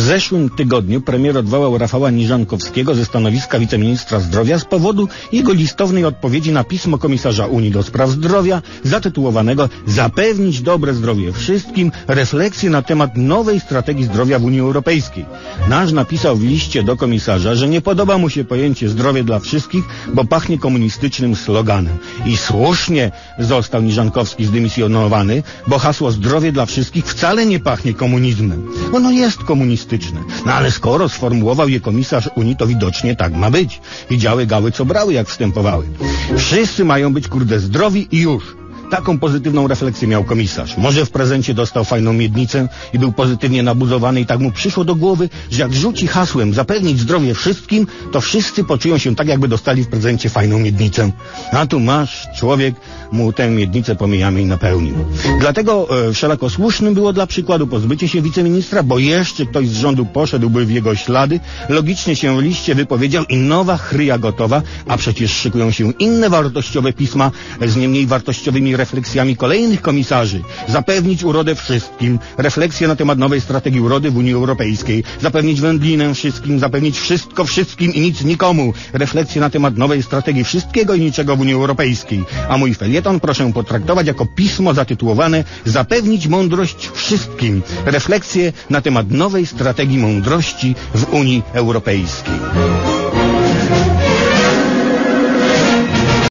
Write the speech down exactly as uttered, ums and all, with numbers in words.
zeszłym tygodniu premier odwołał Rafała Niżankowskiego ze stanowiska wiceministra zdrowia z powodu jego listownej odpowiedzi na pismo komisarza Unii do spraw zdrowia zatytułowanego "Zapewnić dobre zdrowie wszystkim. Refleksje na temat nowej strategii zdrowia w Unii Europejskiej". Nasz napisał w liście do komisarza, że nie podoba mu się pojęcie zdrowie dla wszystkich, bo pachnie komunistycznym sloganem. I słusznie został Niżankowski zdymisjonowany, bo hasło zdrowie dla wszystkich wcale nie pachnie komunizmem. Ono jest komunistyczne. No ale skoro sformułował je komisarz Unii, to widocznie tak ma być. Widziały gały, co brały, jak wstępowały. Wszyscy mają być, kurde, zdrowi i już. Taką pozytywną refleksję miał komisarz. Może w prezencie dostał fajną miednicę i był pozytywnie nabuzowany i tak mu przyszło do głowy, że jak rzuci hasłem "zapewnić zdrowie wszystkim", to wszyscy poczują się tak, jakby dostali w prezencie fajną miednicę. A tu masz, człowiek mu tę miednicę pomijamy i napełnił. Dlatego e, wszelako słusznym było dla przykładu pozbycie się wiceministra, bo jeszcze ktoś z rządu poszedłby w jego ślady, logicznie się w liście wypowiedział i nowa chryja gotowa, a przecież szykują się inne wartościowe pisma z nie mniej wartościowymi refleksjami kolejnych komisarzy. Zapewnić urodę wszystkim, refleksje na temat nowej strategii urody w Unii Europejskiej, zapewnić wędlinę wszystkim, zapewnić wszystko wszystkim i nic nikomu, refleksje na temat nowej strategii wszystkiego i niczego w Unii Europejskiej. A mój felieton proszę potraktować jako pismo zatytułowane "Zapewnić mądrość wszystkim, refleksje na temat nowej strategii mądrości w Unii Europejskiej".